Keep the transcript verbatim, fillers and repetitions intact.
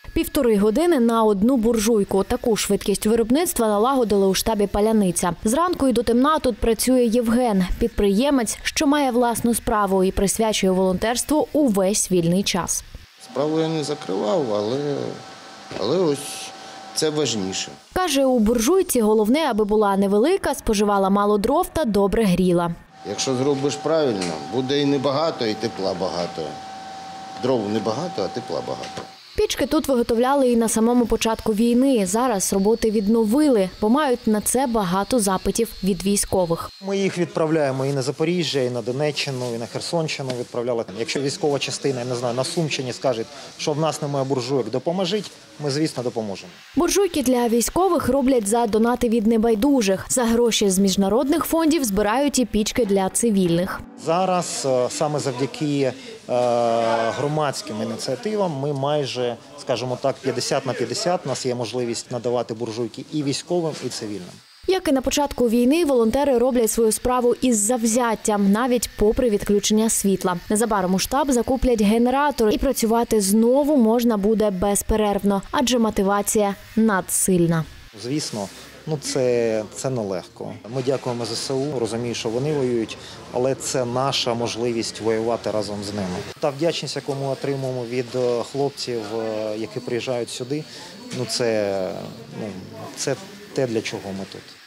Півтори години на одну буржуйку. Таку швидкість виробництва налагодили у штабі «Паляниця». Зранку і до темна тут працює Євген – підприємець, що має власну справу і присвячує волонтерству увесь вільний час. Справу я не закривав, але, але ось це важніше. Каже, у буржуйці головне, аби була невелика, споживала мало дров та добре гріла. Якщо зробиш правильно, буде і небагато, і тепла багато. Дров небагато, а тепла багато. Пічки тут виготовляли і на самому початку війни. Зараз роботи відновили, бо мають на це багато запитів від військових. Ми їх відправляємо і на Запоріжжя, і на Донеччину, і на Херсонщину відправляли. Якщо військова частина, я не знаю, на Сумщині скаже, що в нас немає буржуйок, допоможіть, ми, звісно, допоможемо. Буржуйки для військових роблять за донати від небайдужих. За гроші з міжнародних фондів збирають і пічки для цивільних. Зараз саме завдяки громадським ініціативам ми майже, скажімо так, п'ятдесят на п'ятдесят у нас є можливість надавати буржуйки і військовим, і цивільним. Як і на початку війни, волонтери роблять свою справу із завзяттям, навіть попри відключення світла. Незабаром у штаб закуплять генератор і працювати знову можна буде безперервно, адже мотивація надсильна. Звісно, ну це, це нелегко. Ми дякуємо зе се у, розумію, що вони воюють, але це наша можливість воювати разом з ними. Та вдячність, яку ми отримуємо від хлопців, які приїжджають сюди, ну це, ну, це те, для чого ми тут.